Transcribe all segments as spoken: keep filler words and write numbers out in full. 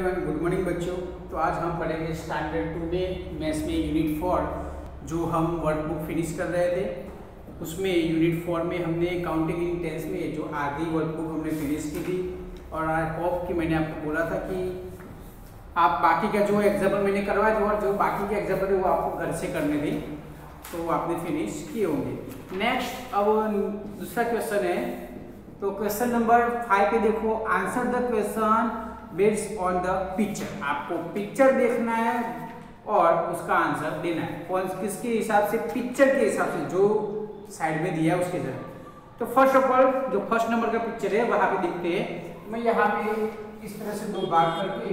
Everyone, good morning बच्चों। तो आज हम पढ़ेंगे स्टैंडर्ड टू में मैथ्स में यूनिट फोर, जो हम वर्कबुक फिनिश कर रहे थे। उसमें यूनिट फोर में हमने काउंटिंग इन टेंस में जो आधी वर्कबुक हमने फिनिश की थी। और आई होप कि मैंने आपको बोला था कि आप बाकी का जो एग्जाम्पल मैंने करवाया था और जो बाकी के एग्जाम्पल है वो आपको घर से करने थे, तो वो आपने फिनिश किए होंगे। नेक्स्ट अब दूसरा क्वेश्चन है, तो क्वेश्चन नंबर फाइव पे देखो, answer the question based on the picture. आपको पिक्चर देखना है और उसका आंसर देना है। कौन किसके हिसाब से? पिक्चर के हिसाब से, जो साइड में दिया है उसके हिसाब। तो फर्स्ट ऑफ ऑल जो फर्स्ट नंबर का पिक्चर है वहां पे देखते हैं। मैं यहाँ पे इस तरह से दो भाग करके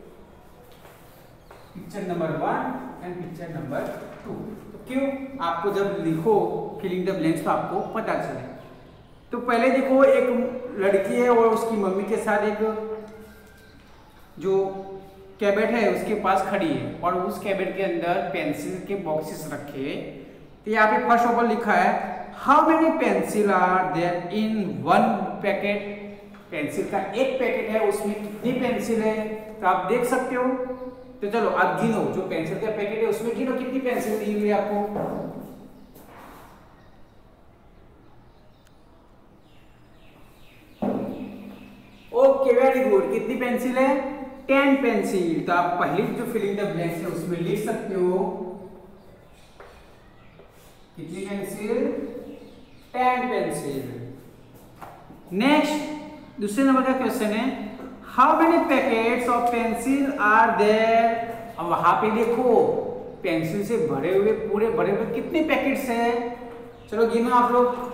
picture number one and picture number two. तो क्यों? आपको जब लिखो फिलिंग द ब्लैंक्स तो आपको पता चले। तो पहले देखो, एक लड़की है और उसकी मम्मी के साथ एक जो कैबिनेट है उसके पास खड़ी है और उस कैबिनेट के अंदर पेंसिल के बॉक्सेस रखे। तो यहाँ पे फर्स्ट ऑफ ऑल लिखा है, how many pencil are there in one packet. Pencil का एक पैकेट है, उसमें कितनी पेंसिल है? तो आप देख सकते हो। तो चलो आप गिनो, जो पेंसिल का पैकेट है उसमें गिनो कितनी पेंसिल दी हुई है आपको। Okay, very good. कितनी पेंसिल है? Ten pencil. तो आप पहली जो फिलिंग द ब्लैंक्स है उसमें लिख सकते हो कितनी पेंसिल? Ten pencil. नेक्स्ट दूसरे नंबर का क्वेश्चन है, how many packets of pencil are there. अब वहां पे देखो पेंसिल से भरे हुए पूरे भरे हुए कितने पैकेट्स है? चलो गिनो आप लोग।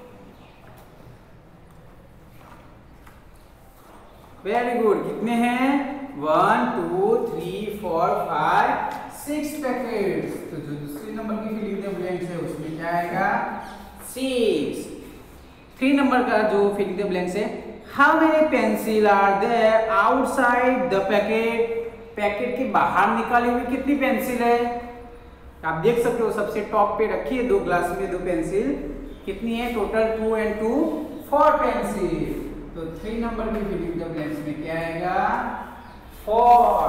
Very good. कितने हैं? One two three four five six packets. तो जो दूसरे नंबर की फिलिंग द ब्लैंक्स है उसमें क्या आएगा? सिक्स। थ्री नंबर का जो फिलिंग द ब्लैंक्स है, how many pencil are there outside the packet. Packet के बाहर निकाली हुई कितनी पेंसिल है? आप देख सकते हो सबसे टॉप पे रखी है दो ग्लास में दो पेंसिल। कितनी है total? Two and two four pencil. तो थ्री नंबर की फिलिंग द ब्लैंक्स में क्या आएगा? फोर।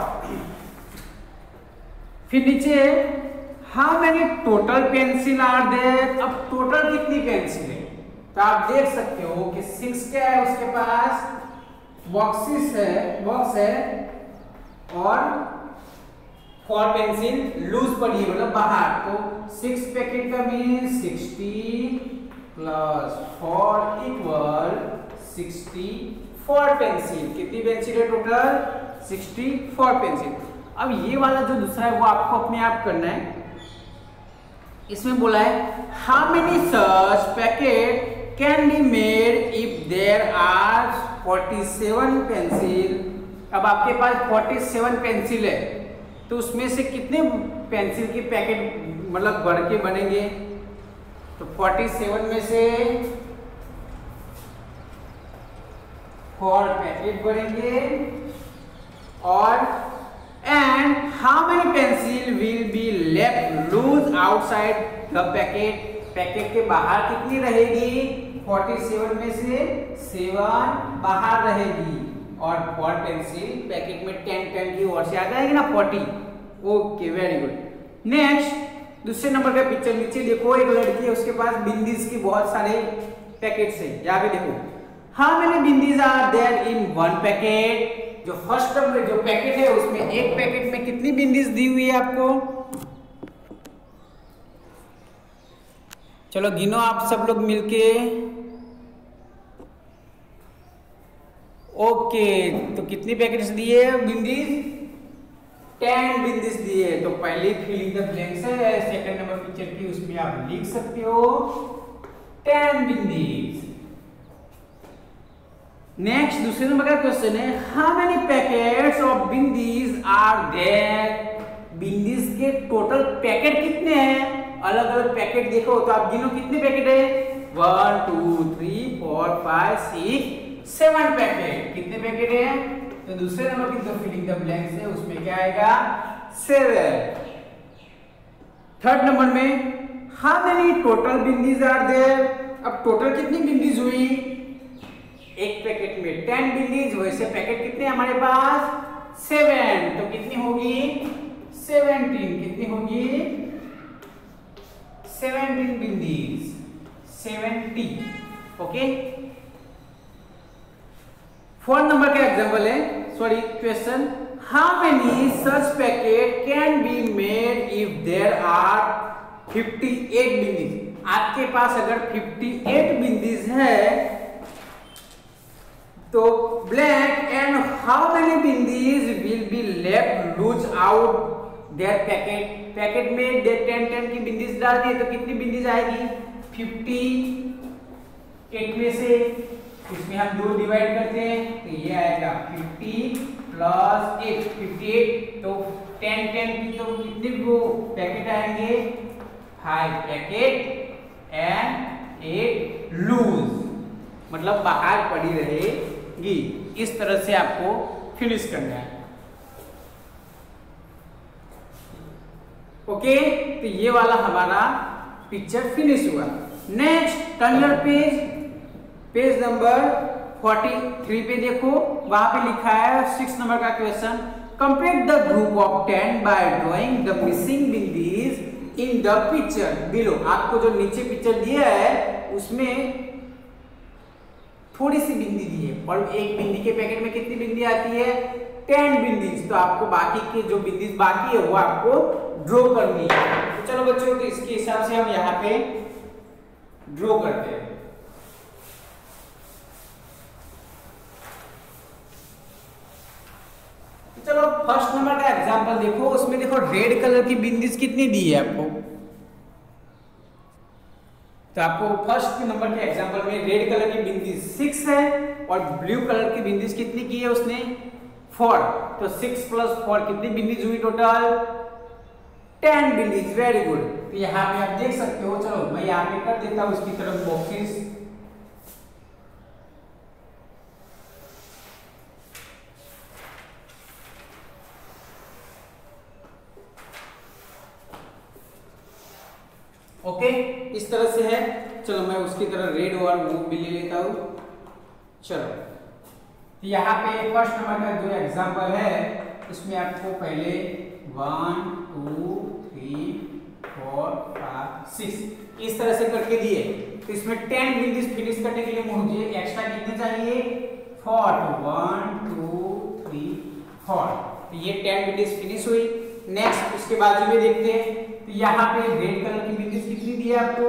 फिर नीचे how many total pencil are there. अब टोटल कितनी पेंसिल है? तो आप देख सकते हो कि सिक्स क्या है उसके पास, बॉक्सेस है, बॉक्स है, और फोर पेंसिल लूज पड़ी है मतलब बाहर। तो सिक्स पैकेट का mean sixty plus four equal sixty four pencil. कितनी पेंसिल है टोटल? Sixty four pencil. अब ये वाला जो दूसरा है वो आपको अपने आप करना है। इसमें बोला है, how many such packet can be made if there are forty seven pencil. अब आपके पास फोर्टी सेवन पेंसिल है, तो उसमें से कितने पेंसिल के पैकेट मतलब बढ़ के बनेंगे? तो फोर्टी सेवन में से फोर पैकेट बनेंगे। और and how many pencil will be left loose outside the packet. Packet के बाहर कितनी रहेगी? फोर्टी सेवन में से सेवन बाहर रहेगी और फोर पेंसिल पैकेट में टेन टेन की ओर से आ जाएगी ना, forty. Okay, very good. Next दूसरे नंबर का पिक्चर नीचे देखो, एक लड़की है उसके पास बिंदीज की बहुत सारे पैकेट्स है। यहाँ पे देखो, how many bindis are there in one packet. जो फर्स्ट में जो पैकेट है उसमें एक पैकेट में कितनी बिंदीज दी हुई है आपको? चलो गिनो आप सब लोग मिलके। ओके, तो कितनी पैकेट्स दिए बिंदीज? टेन बिंदीज दिए। तो पहले फिलिंग द ब्लैंक्स है सेकंड नंबर पिक्चर की, उसमें आप लिख सकते हो टेन बिंदीज। नेक्स्ट दूसरे नंबर का क्वेश्चन है, how many packets of bindis are there. Bindis के टोटल पैकेट कितने हैं? अलग अलग पैकेट देखो तो आप गिनो कितने पैकेट है? One two three four five six seven packet. कितने पैकेट है? तो दूसरे नंबर की जो फिलिंग द ब्लैंक्स है उसमें क्या आएगा? सेवन। थर्ड नंबर में, how many total bindis are there. अब टोटल कितनी बिंदीज हुई? एक पैकेट में टेन बिंदीज, वैसे पैकेट कितने हमारे पास? सेवन, तो कितनी होगी सेवनटीन, कितनी होगी seventeen bindis, seventy. Okay, four number का एग्जांपल है, sorry question, how many such packet can be made if there are fifty eight bindis. आपके पास अगर फिफ्टी एट बिंदीज है तो blank and how many bindis will be left loose out there packet. Packet में दे ten ten की बिंदीज डाल दिए तो कितनी बिंदीज आएगी फिफ्टी एट में से, इसमें हम दो डिवाइड करते हैं तो ये आएगा fifty plus eight, fifty eight, तो टेन टेन की तो कितने वो पैकेट आएंगे five packet and eight loose, मतलब बाहर पड़ी रहेगी। इस तरह से आपको फिनिश करना है। ओके, तो ये वाला हमारा पिक्चर फिनिश हुआ। Next turn your page, page number forty three पे देखो, वहां पे लिखा है सिक्स नंबर का question, complete the group of ten by drawing the missing bindis in the picture below. आपको जो नीचे पिक्चर दिया है उसमें थोड़ी सी बिंदी दी है और एक बिंदी के पैकेट में कितनी बिंदी आती है टेन बिंदीज, तो आपको बाकी के जो बिंदीज बाकी है वो आपको ड्रॉ करनी है। तो चलो बच्चों, तो इसके हिसाब से हम यहाँ पे ड्रॉ करते हैं। चलो फर्स्ट नंबर का एग्जांपल देखो, उसमें देखो रेड कलर की बिंदीज कितनी दी है आपको, तो आपको फर्स्ट नंबर के एग्जांपल में रेड कलर की बिंदीज सिक्स है और ब्लू कलर की बिंदीज कितनी की है उसने फोर, तो सिक्स प्लस फोर कितनी बिंदीज हुई total ten bindis. Very good, तो यहाँ पे आप देख सकते हो। चलो मैं यहाँ पे कर देता हूँ इसकी तरफ बॉक्सेस। ओके okay, इस तरह से है। चलो मैं उसकी तरह रेड और ब्लू भी ले लेता हूं। चलो तो यहाँ पे फर्स्ट नंबर का जो एग्जांपल है इसमें आपको पहले one two three four five six इस तरह से करके दिए, तो इसमें टेन बिंदीज फिनिश करने के लिए मुझे एक्स्ट्रा कितने चाहिए फोर, तो वन टू थ्री फोर, तो ये टेन बिंदीज फिनिश हुई। नेक्स्ट उसके बाजू में देखते हैं, तो यहाँ पे रेड कलर की बिंदीज कितनी दी है आपको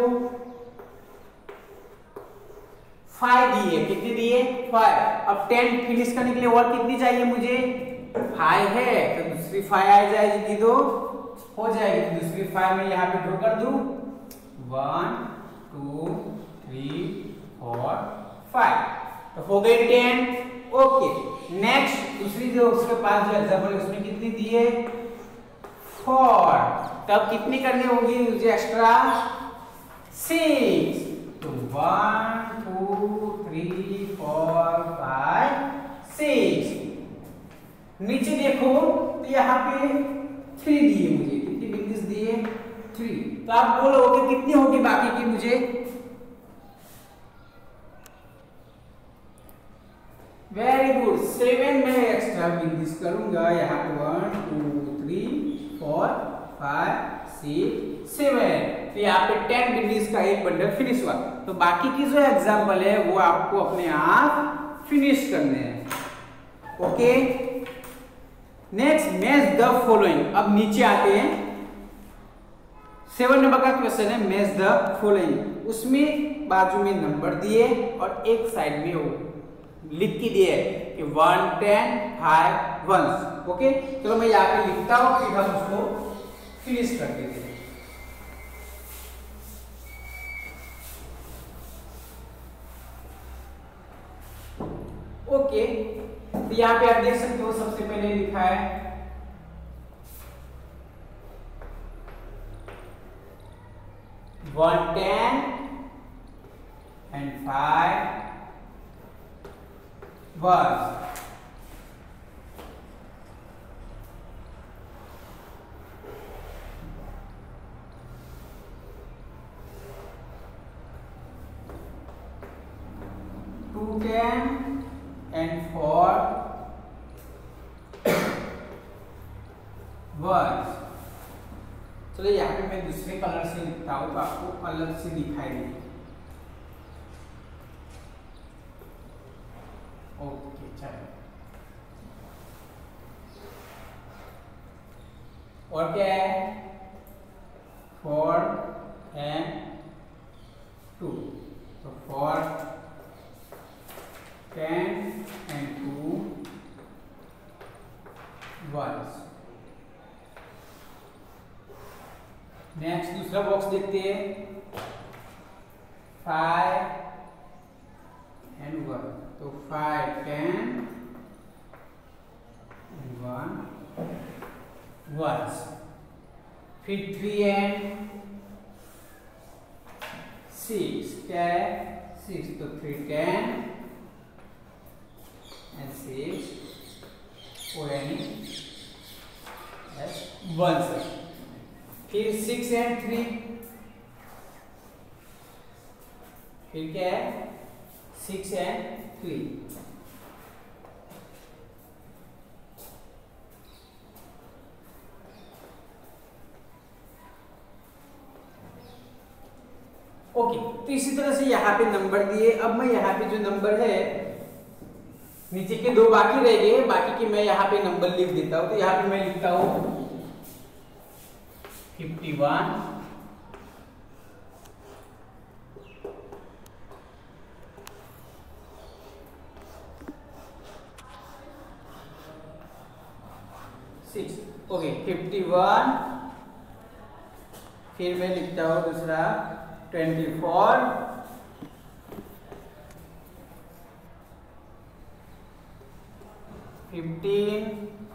फाइव दी है, कितनी दी है फाइव। अब टेन फिनिश करने के लिए और कितनी चाहिए मुझे फाइव है, तो दूसरी फाइव आ जाएगी तो हो जाएगी, तो दूसरी फाइव में यहाँ पे ड्रॉ कर दूं one two three four five, तो हो गई टेन। ओके, नेक्स्ट दूसरी जो उसके पास जो एग्जांपल है उसमें कितनी दी है फोर, तब कितनी करनी होगी मुझे एक्स्ट्रा सिक्स, तो one two three four five six. नीचे देखो तो यहाँ पे थ्री दिए मुझे, कितनी बिंदीज दिए थ्री, तो आप बोलोगे कितनी होगी बाकी की मुझे वेरी गुड सेवन में एक्स्ट्रा बिंदीज करूंगा यहाँ पे one two three four five six seven, तो यहाँ पे टेन बिंदीज का एक बंडल फिनिश हुआ। तो बाकी की जो एग्जांपल है वो आपको अपने आप फिनिश करने हैं। Okay, next match the following. अब नीचे आते हैं, सेवन नंबर का क्वेश्चन है मैच द फॉलोइंग। उसमें बाजू में नंबर दिए और एक साइड में वो लिख के दिए कि one ten five one. Okay, चलो मैं यहाँ पे लिखता हूँ फिर हम उसको फिनिश कर देते हैं। ओके, तो यहाँ पे आप देख सकते हो सबसे पहले लिखा है one ten and five one. Two ten and four words. चलो यहाँ पे मैं दूसरे कलर से लिखता हूँ तो आपको अलग से दिखाई देगी। ओके चलो, और क्या है? फोर एंड टू, तो four ten and two words. Next दूसरा बॉक्स देखते हैं, फाइव एंड वन, तो फाइव टेन वन वर्ड्स। फिर थ्री एंड सिक्स, क्या है? सिक्स, तो थ्री टेन एंड सिक्स ओ यानी वन से। फिर सिक्स एंड थ्री, फिर क्या है? Six and three, okay. तो इसी तरह से यहाँ पे नंबर दिए। अब मैं यहाँ पे जो नंबर है, नीचे के दो बाकी रह गए, बाकी के मैं यहाँ पे नंबर लिख देता हूँ। तो यहाँ पे मैं लिखता हूँ fifty one, six, okay fifty one. फिर मैं लिखता हूँ दूसरा twenty four, fifteen,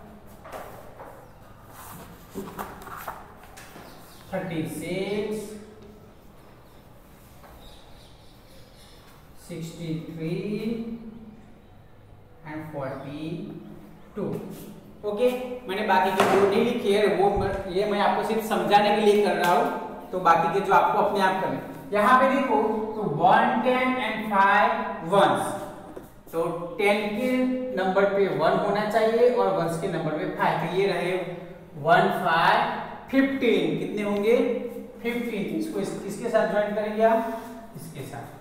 thirty six, sixty three and forty two. Okay, मैंने बाकी के जो नहीं लिखे है वो ये मैं आपको सिर्फ समझाने के लिए कर रहा हूँ, तो बाकी के जो आपको अपने आप करने। यहाँ पे देखो तो one ten and five ones, तो टेन के नंबर पे वन होना चाहिए और वंस के नंबर पे फाइव। तो ये रहे वन फाइव फिफ्टीन, कितने होंगे? फिफ्टीन। इसको इस, किसके साथ ज्वाइन करेंगे आप? इसके साथ।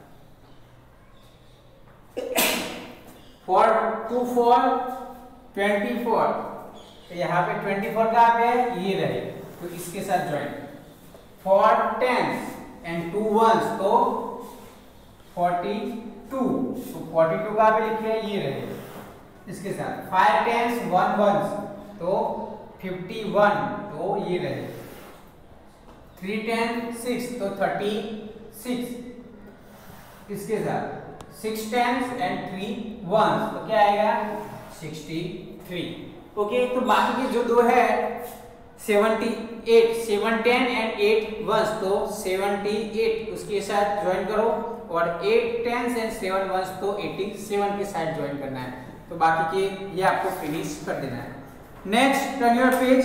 Four two four twenty four, तो यहाँ पे ट्वेंटी फोर कहाँ पे है? ये रहे, तो इसके साथ join. Four tens and two ones, तो फोर्टी टू, तो फोर्टी टू कहाँ पे लिखे हैं? ये रहे, इसके साथ। फाइव टेंस वन वंस, तो फिफ्टी वन, तो ये रहे। थ्री टेन सिक्स, तो थर्टी सिक्स, इसके साथ। Six tens and three ones, तो क्या आएगा? Sixty three. ओके, तो बाकी के जो दो है seventy eight, seven ten and eight ones, तो सेवेंटी एट उसके साथ ज्वाइन करो, और eight tens and seven ones, तो एटी सेवन के साथ ज्वाइन करना है। तो बाकी के ये आपको फिनिश कर देना है। Next turn your page,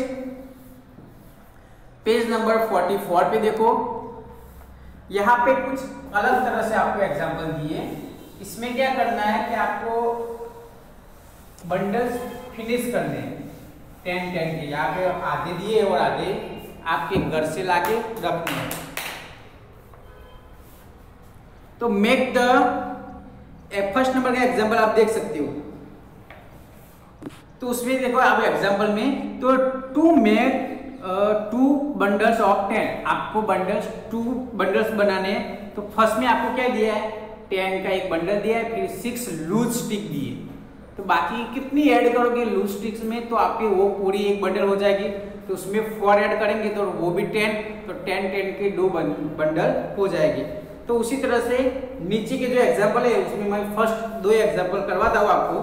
page number forty four पे देखो, यहाँ पे कुछ अलग तरह से आपको एग्जांपल दिए। इसमें क्या करना है कि आपको बंडल्स फिनिश करने हैं टेन टेन के। यहाँ पे आधे दिए और आधे आपके घर से लाके रखने हैं। तो मेक द फर्स्ट नंबर का एग्जांपल आप देख सकते हो। तो उसमें देखो आप एग्जांपल में, तो two make two bundles of ten, आपको बंडल्स टू बंडल्स बनाने हैं। तो फर्स्ट में आपको क्या दिया है? टेन का एक बंडल दिया है, फिर सिक्स लूज स्टिक दिए। तो बाकी कितनी ऐड करोगे लूज स्टिक्स में, तो आपकी वो पूरी एक बंडल हो जाएगी। तो उसमें फोर ऐड करेंगे तो वो भी टेन, तो टेन टेन के दो बंडल हो जाएगी। तो उसी तरह से नीचे के जो एग्जांपल है उसमें मैं फर्स्ट दो एग्जांपल करवाता हूँ आपको।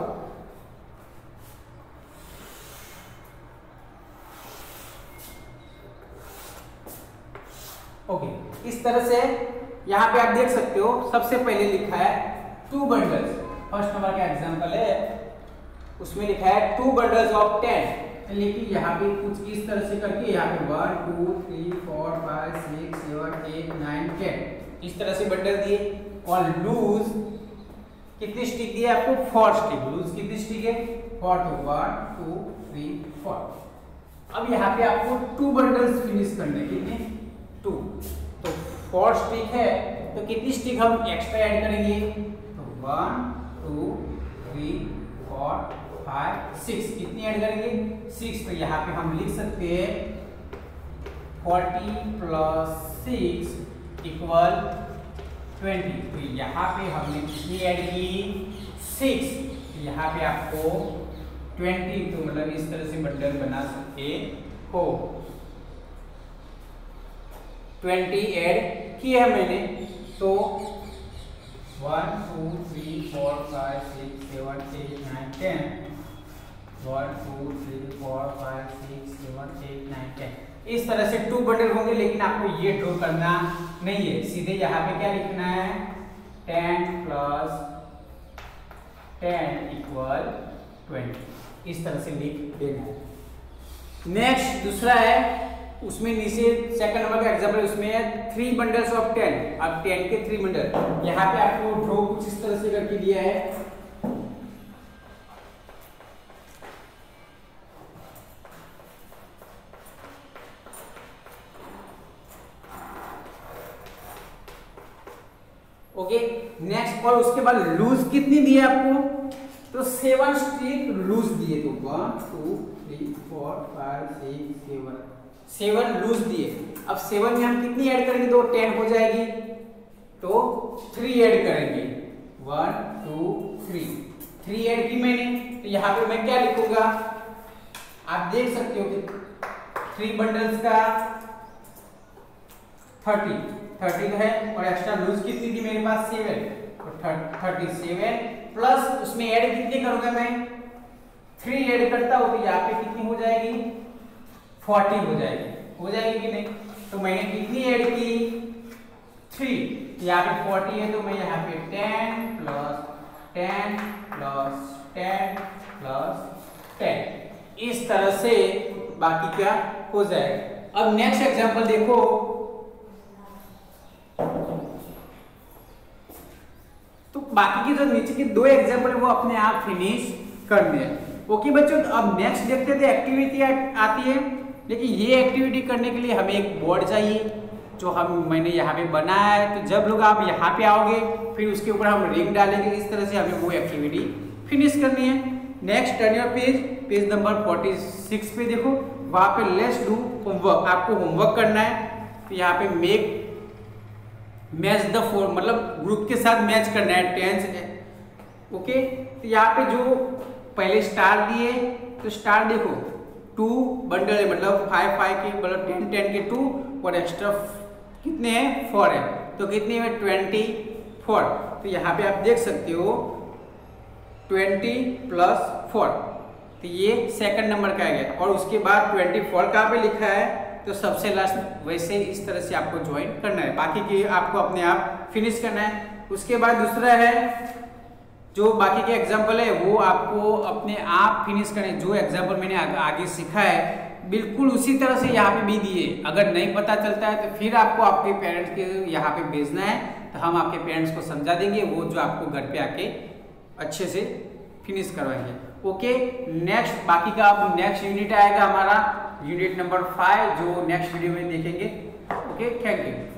ओके, इस तरह से यहाँ पे आप देख सकते हो। सबसे पहले लिखा है टू बंडल्स, फर्स्ट नंबर का एग्जांपल है, उसमें लिखा है टू बंडल्स ऑफ टेन। लेकिन यहाँ पे कुछ इस तरह से करके यहाँ पे one two three four five six seven eight nine ten इस तरह से बंडल दिए। और लूज कितनी स्टिक दिए आपको? Four stick. लूज कितनी स्टिक है? फोर, तो वन टू थ्री फोर। अब यहाँ पे आपको टू बंडल्स फिनिश करने, कितने, टू। तो फोर स्टिक है तो कितनी स्टिक हम एक्स्ट्रा ऐड करेंगे, तो one two three four five six, कितनी ऐड करेंगे, सिक्स। तो यहाँ पे हम लिख सकते हैं forty plus six equal twenty. तो यहाँ पे हमने कितनी ऐड की, सिक्स। यहाँ पे आपको ट्वेंटी, तो मतलब इस तरह से बंडल बना सकते हो। ट्वेंटी ऐड किया है मैंने, तो one two three four five six seven eight nine ten, one two three four five six seven eight nine ten, इस तरह से टू बंडल होंगे। लेकिन आपको ये ड्रॉ करना नहीं है, सीधे यहाँ पे क्या लिखना है, ten plus ten equal twenty, इस तरह से लिख देना है। नेक्स्ट दूसरा है, उसमें नीचे सेकंड नंबर का एग्जांपल, उसमें है थ्री बंडल्स ऑफ टेन। अब टेन के थ्री बंडल, यहाँ पे आपको ड्रॉ कुछ इस तरह से करके दिया है। ओके, नेक्स्ट, और उसके बाद लूज कितनी दी है आपको, तो सेवन स्टिक लूज दिए, तो one two three four five six seven, seven loose दिए। अब सेवन में हम कितनी ऐड करेंगे, तो टेन हो जाएगी, तो थ्री ऐड करेंगे, one two three, three add की मैंने। तो यहाँ पे मैं क्या लिखूंगा, आप देख सकते हो कि थ्री बंडल्स का थर्टी, थर्टी है, और एक्स्ट्रा लूज कितनी थी मेरे पास, सेवन, तो थर्टी सेवन प्लस उसमें ऐड कितनी करूंगा मैं, थ्री ऐड करता हूं, तो यहाँ पे कितनी हो जाएगी, फोर्टी हो जाएगी, हो जाएगी कि नहीं। तो मैंने कितनी ऐड की, थ्री, यहाँ पे फोर्टी है, तो मैं यहाँ पे ten plus ten plus ten plus ten, इस तरह से बाकी क्या हो जाएगा। अब नेक्स्ट एग्जांपल देखो, तो बाकी की जो नीचे की दो एग्जांपल वो अपने आप फिनिश कर दिए। ओके बच्चों, तो अब नेक्स्ट देखते थे एक्टिविटी आती है। लेकिन ये एक्टिविटी करने के लिए हमें एक बोर्ड चाहिए, जो हम मैंने यहाँ पे बनाया है। तो जब लोग आप यहाँ पे आओगे, फिर उसके ऊपर हम रिंग डालेंगे, इस तरह से हमें वो एक्टिविटी फिनिश करनी है। Next turn your page, page number forty six पे देखो, वहाँ पे लेट्स डू होमवर्क, आपको होमवर्क करना है। तो यहाँ पे मेक मैच द फोर, मतलब ग्रुप के साथ मैच करना है टेंस। ओके, तो यहाँ पे जो पहले स्टार दिए, तो स्टार देखो टू बंडल है, मतलब फाइव फाइव के, मतलब टेन टेन के टू, और एक्स्ट्रा कितने हैं, फोर है, तो कितने में ट्वेंटी फोर। तो यहाँ पे आप देख सकते हो ट्वेंटी प्लस फोर, तो ये सेकंड नंबर का आ गया। और उसके बाद ट्वेंटी फोर कहाँ पे लिखा है, तो सबसे लास्ट वैसे इस तरह से आपको ज्वाइन करना है, बाकी की आपको अपने आप फिनिश करना है। उसके बाद दूसरा है, जो बाकी के एग्जाम्पल है वो आपको अपने आप फिनिश करने, जो एग्जाम्पल मैंने आग, आगे सीखा है बिल्कुल उसी तरह से यहाँ पे भी दिए। अगर नहीं पता चलता है तो फिर आपको आपके पेरेंट्स के यहाँ पे भेजना है, तो हम आपके पेरेंट्स को समझा देंगे, वो जो आपको घर पे आके अच्छे से फिनिश करवाएंगे। ओके, नेक्स्ट बाकी का अब नेक्स्ट यूनिट आएगा हमारा यूनिट नंबर फाइव, जो नेक्स्ट वीडियो में देखेंगे। Okay, thank you.